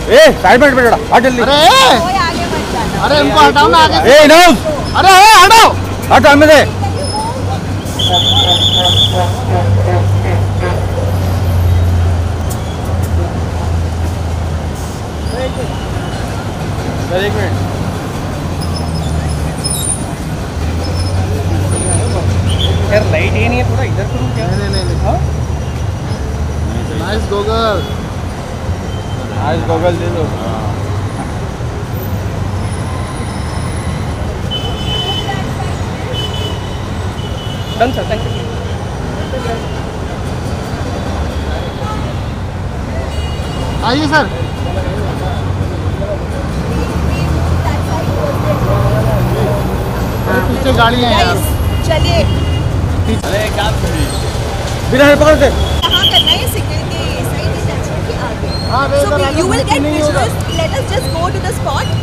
ए side में बैठा हट जल्दी। अरे आगे मत जाना। अरे इनको हटाओ ना आगे। ए नौज अरे हटाओ हट हमें से। सर एक मिनट यार लाइट ये नहीं है, थोड़ा इधर करूँ क्या? नहीं हाँ नाइस गॉगल। आज गॉगल दे दो। Done sir, thank you. आइए सर। पीछे गाड़ी है यार। चलिए बिना हेल्प पकड़ से। कहाँ करना है सिग्नल के साइड में टच के आगे। हाँ So you will get visuals. Let us just go to the spot.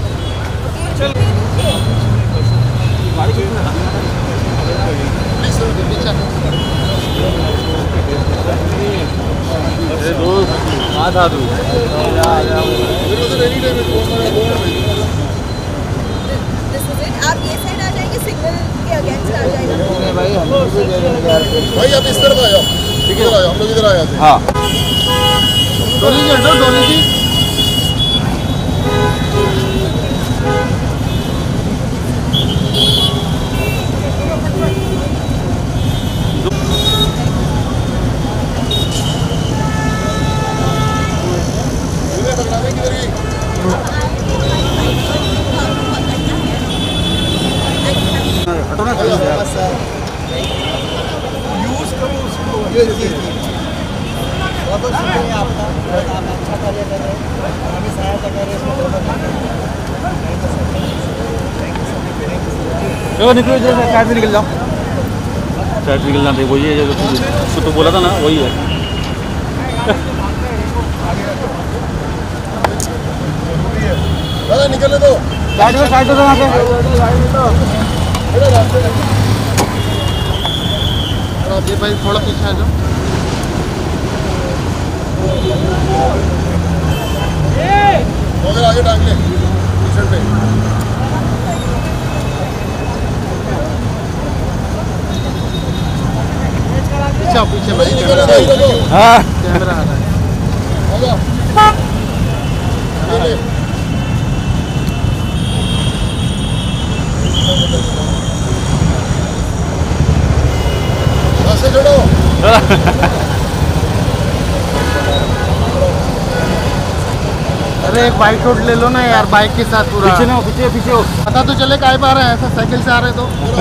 कहाँ था तू? This is it. आप ये साइड आ जाएंगे, सिग्नल के अगेंस्ट आ जाएगा। भाई आप इस तरफ आ जाओ, इधर आ जाओ, हम लोग इधर आ जाते हैं। हाँ डोली जी हटो, डोली जी। यूज करो उसको। बहुत शुक्रिया आपका, आप अच्छा कार्य कर रहे हैं, हमें सहायता कर रहे हैं। चलो निकलो इधर से, साइड में निकल जाओ। साइड में निकलना था, वही है जो तो बोला था ना, वही है। दादा निकलने दो। साइड दो वहाँ पे। ये भाई थोड़ा पीछे आ जाओ। मगर आगे टांग ले टी-शर्ट पे। पीछे आओ, पीछे भाई भाई। निकलने दो, इधर दो। हाँ कैमरा आ रहा है। आजा। ये ले। से जोड़ो। अरे एक बाइक रोड ले लो ना यार, बाइक के साथ पूरा। पीछे ना, पीछे हो। पता तो चले काहे पा रहे हैं, ऐसा साइकिल से आ रहे तो।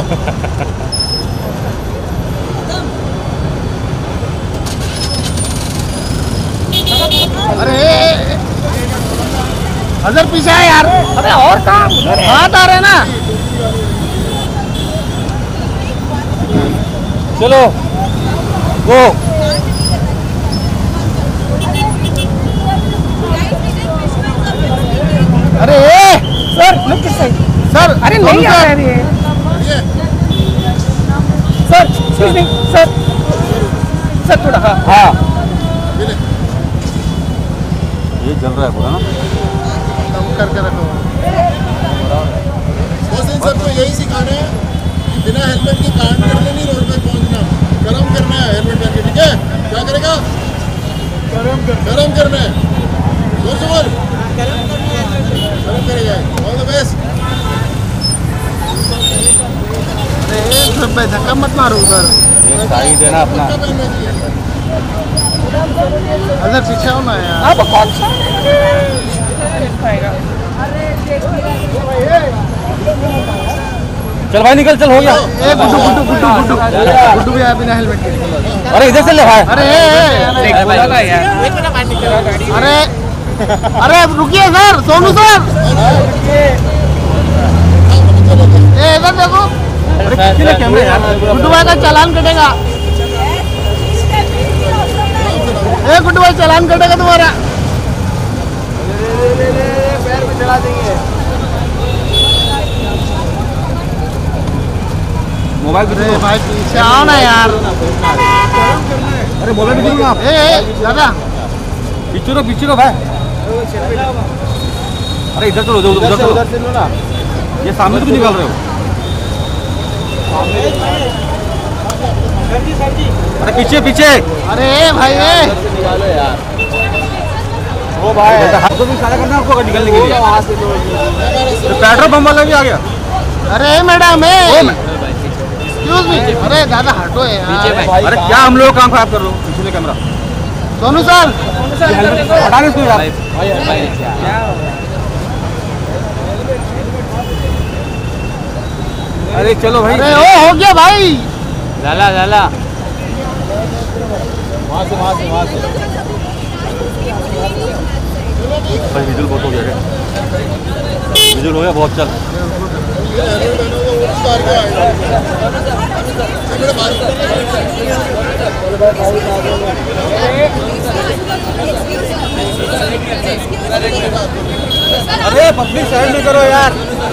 अरे अजर पीछे है यार। अरे और काम हाथ आ रहे ना। चलो वो अरे सर लुक किस साइड? सर अरे नहीं आ रहा है sir, excuse me sir, sir थोड़ा। हाँ हाँ ये चल रहा है पूरा ना। करके रखो। बस इन सबको यही सिखाना है कि बिना हेलमेट के कांड करने नहीं रोड पे पहुंचना, गरम करना है हेलमेट पहन के। ठीक है, क्या करेगा? गरम करना है। जोर से बोल। गरम करेगा। All the best. अरे धक्का मत मारो उधर। साइड है ना अपना। अगर पीछे हो ना यार। अब कौन सा पाएगा? चल भाई निकल, चल हो गया। ए गुड्डू गुड्डू गुड्डू गुड्डू गुड्डू भी आया बिना हेलमेट के। अरे इधर चल ले भाई। अरे बोला था यार। अरे अरे रुकिए सर, सोनू सर। ए इधर देखो। अरे कितने कैमरे यार। गुड्डू भाई का चालान कटेगा। ए गुड्डू भाई चालान कटेगा तुम्हारा। पैर में चला देंगे। मोबाइल अरे भाई पीछे आओ ना यार। अरे मोबाइल भी दूंगा आप। ए दादा पीछे रो भाई। अरे इधर चलो, उधर चलो, उधर से लो ना। ये सामने तो निकाल रहे हो। अरे पीछे पीछे। अरे भाई निकालो यार। ओ भाई हाथ को भी इशारा करना आपको निकलने के लिए। वहाँ से लो। तो पेट्रोल पंप वाला भी आ गया। अरे मैडम एक्सक्यूज मी। अरे दादा हटो यार। अरे क्या हम लोग काम खराब कर रहे हो? पीछे कैमरा सोनू सर हटा दे इसको यार। अरे चलो भाई। अरे ओ हो गया भाई। लाला लाला वहाँ से भाई विजुअल बहुत हो गया। विजुअल हो गया बहुत। चल अरे पब्लिक साइड में करो यार।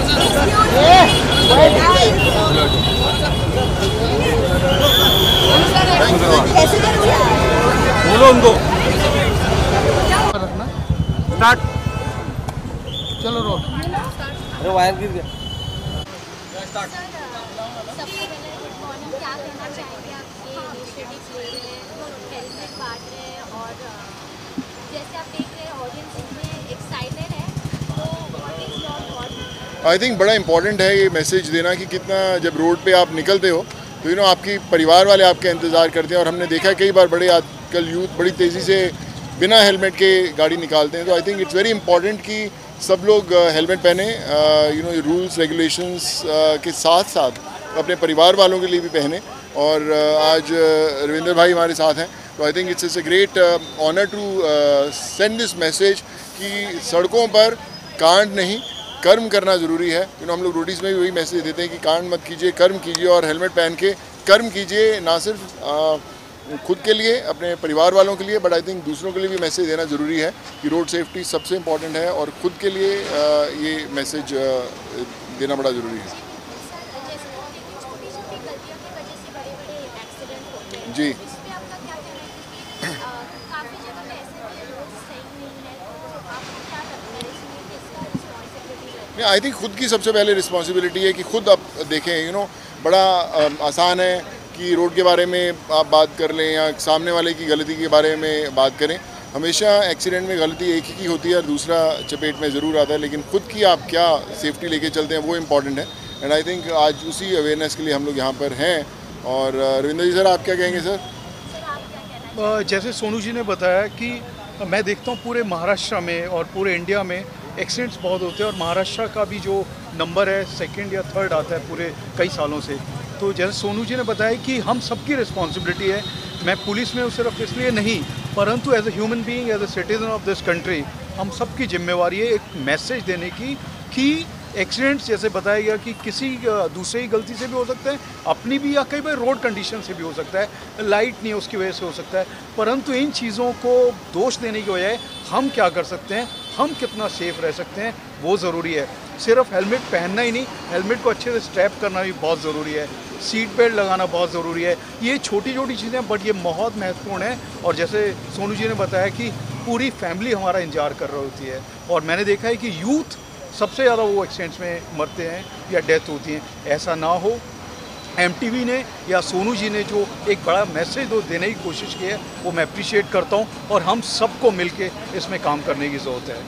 कैसे करूँ यार? बोलो उनको। रखना। स्टार्ट। चलो रोक। अरे वायर गिर गया। सबसे पहले गुड मॉर्निंग, क्या कहना चाहेंगे आपके इनिशिएटिव्स ले रहे हैं, हेलमेट बांट रहे हैं और जैसे आप देख रहे हैं ऑडियंस इतने एक्साइटेड है, तो what is your thought? I think बड़ा इंपॉर्टेंट है ये मैसेज देना कि कितना जब रोड पे आप निकलते हो तो आपकी परिवार वाले आपका इंतज़ार करते हैं। और हमने देखा है कई बार बड़े आजकल यूथ बड़ी तेज़ी से बिना हेलमेट के गाड़ी निकालते हैं। तो I think it's very important कि सब लोग हेलमेट पहने, रूल्स रेगुलेशंस के साथ साथ अपने परिवार वालों के लिए भी पहने। और आज रविंदर भाई हमारे साथ हैं, तो I think it's a great honour to send this message कि सड़कों पर कांड नहीं, कर्म करना ज़रूरी है। हम लोग रोडीज़ में भी वही मैसेज देते हैं कि कांड मत कीजिए, कर्म कीजिए और हेलमेट पहन के कर्म कीजिए, ना सिर्फ खुद के लिए, अपने परिवार वालों के लिए, बट आई थिंक दूसरों के लिए भी मैसेज देना ज़रूरी है कि रोड सेफ्टी सबसे इम्पॉर्टेंट है और ख़ुद के लिए ये मैसेज देना बड़ा ज़रूरी है। छोटी छोटी गलतियों की वजह से बड़े बड़े एक्सीडेंट होते हैं, जी। इस पे आपका क्या कहना है? क्योंकि काफ़ी जगह पे ऐसे भी रोड सही नहीं है, तो आपको क्या लगता है इसमें किसका रिस्पॉन्सिबिलिटी रहती है? नहीं, आई थिंक खुद की सबसे पहले रिस्पॉन्सिबिलिटी है कि खुद आप देखें। बड़ा आसान है कि रोड के बारे में आप बात कर लें या सामने वाले की गलती के बारे में बात करें। हमेशा एक्सीडेंट में गलती एक ही की होती है और दूसरा चपेट में ज़रूर आता है, लेकिन खुद की आप क्या सेफ्टी लेके चलते हैं वो इम्पॉर्टेंट है। एंड आई थिंक आज उसी अवेयरनेस के लिए हम लोग यहाँ पर हैं। और रविंदर जी सर, आप क्या कहेंगे सर? जैसे सोनू जी ने बताया कि मैं देखता हूँ पूरे महाराष्ट्र में और पूरे इंडिया में एक्सीडेंट्स बहुत होते हैं और महाराष्ट्र का भी जो नंबर है 2nd या 3rd आता है पूरे कई सालों से। तो जैसे सोनू जी ने बताया कि हम सबकी रिस्पॉन्सिबिलिटी है। मैं पुलिस में हूँ सिर्फ इसलिए नहीं, परंतु as a human being, as a citizen of this country, हम सबकी जिम्मेवारी है एक मैसेज देने की कि एक्सीडेंट्स जैसे बताया गया कि किसी दूसरे की गलती से भी हो सकता है, अपनी भी, या कई बार रोड कंडीशन से भी हो सकता है, लाइट नहीं है उसकी वजह से हो सकता है। परंतु इन चीज़ों को दोष देने की बजाय हम क्या कर सकते हैं, हम कितना सेफ रह सकते हैं वो ज़रूरी है। सिर्फ हेलमेट पहनना ही नहीं, हेलमेट को अच्छे से स्ट्रैप करना भी बहुत ज़रूरी है, सीट बेल्ट लगाना बहुत ज़रूरी है। ये छोटी छोटी चीज़ें बट ये बहुत महत्वपूर्ण है। और जैसे सोनू जी ने बताया कि पूरी फैमिली हमारा इंतजार कर रही होती है और मैंने देखा है कि यूथ सबसे ज़्यादा वो एक्सीडेंट्स में मरते हैं या डेथ होती हैं। ऐसा ना हो, एमटीवी ने या सोनू जी ने जो एक बड़ा मैसेज देने की कोशिश की है वो मैं अप्रिशिएट करता हूँ और हम सबको मिलके इसमें काम करने की ज़रूरत है।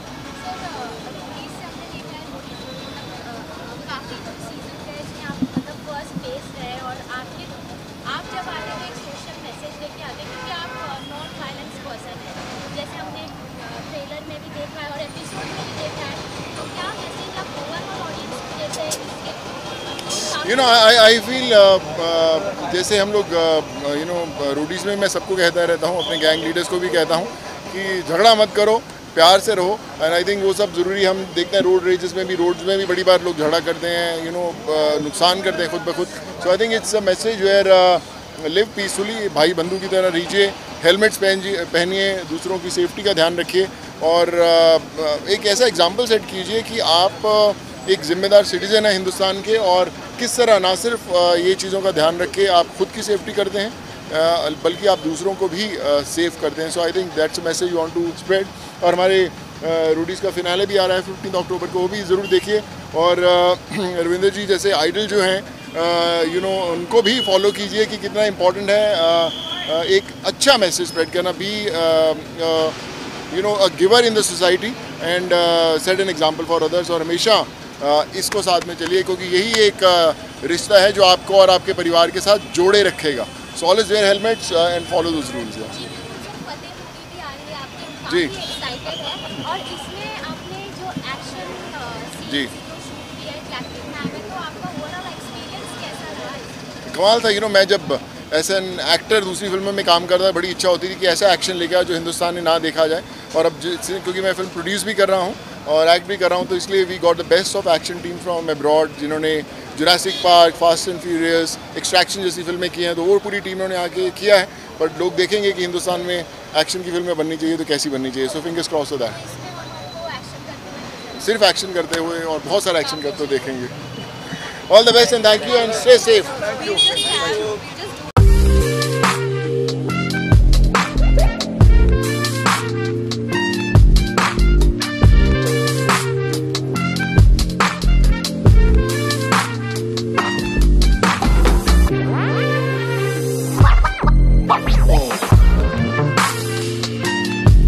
काफ़ी कुछ सीजन है इसमें आप मतलब फर्स्ट फेस है और आप जब आते हैं एक सोशल मैसेज लेके आते हैं क्योंकि आप नॉन वायलेंस पर्सन है, जैसे हमने ट्रेलर में भी देखा है और एपिसोड में भी देखा है। तो क्या मैसेज आप ओवरऑल ऑडियंस को देते हैं इसके? आई फील जैसे हम लोग रोडीज़ में मैं सबको कहता रहता हूँ, अपने गैंग लीडर्स को भी कहता हूँ कि झगड़ा मत करो, प्यार से रहो। एंड आई थिंक वो सब ज़रूरी। हम देखते हैं रोड रेजेस में भी, रोड्स में भी बड़ी बार लोग झगड़ा करते हैं, नुकसान करते हैं खुद ब खुद। So I think it's a message where live peacefully, भाई बंधु की तरह रहिए, हेलमेट्स पहनिए, दूसरों की सेफ्टी का ध्यान रखिए और एक ऐसा एग्जाम्पल सेट कीजिए कि आप एक ज़िम्मेदार सिटीज़न है हिंदुस्तान के और किस तरह ना सिर्फ ये चीज़ों का ध्यान रख के आप खुद की सेफ्टी करते हैं बल्कि आप दूसरों को भी सेव करते हैं। So I think that's a message you want to spread. और हमारे रूडीज़ का फिनाले भी आ रहा है 15 अक्टूबर को, वो भी ज़रूर देखिए। और रविंद्र जी जैसे आइडल जो हैं यू नो उनको भी फॉलो कीजिए कि कितना इम्पोर्टेंट है एक अच्छा मैसेज स्प्रेड करना, be you know a giver in the society and set an example for others. और हमेशा इसको साथ में चलिए, क्योंकि यही एक रिश्ता है जो आपको और आपके परिवार के साथ जोड़े रखेगा। So always wear helmets and follow those rules. जी और इसमें आपने जो एक्शन जी शूट किया है तो आपका ओवरऑल एक्सपीरियंस कैसा रहा? कमाल था। यू नो मैं जब ऐसा एक्टर दूसरी फिल्मों में काम करता है, बड़ी इच्छा होती थी कि ऐसा एक्शन लेके आओ जो हिंदुस्तान में ना देखा जाए। और अब क्योंकि मैं फिल्म प्रोड्यूस भी कर रहा हूँ और एक्ट भी कर रहा हूँ, तो इसलिए we got the best of action team from abroad, जिन्होंने Jurassic Park, Fast and Furious, Extraction जैसी फिल्में की हैं। तो वो पूरी टीम ने आके किया है। बट लोग देखेंगे कि हिंदुस्तान में एक्शन की फिल्में बननी चाहिए तो कैसी बननी चाहिए। सो फिंगर्स क्रॉस हो दैट। सिर्फ एक्शन करते हुए और बहुत सारा एक्शन करते हुए देखेंगे। All the best and thank you and stay safe.